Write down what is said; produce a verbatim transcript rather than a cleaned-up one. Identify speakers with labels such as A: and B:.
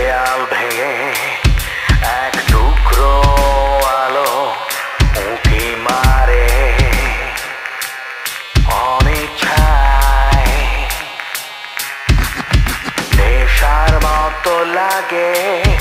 A: দেয়াল ভেঙে এক টুকরো আলো উঁকি মারে অনিচ্ছায় নেশার মতো লাগে।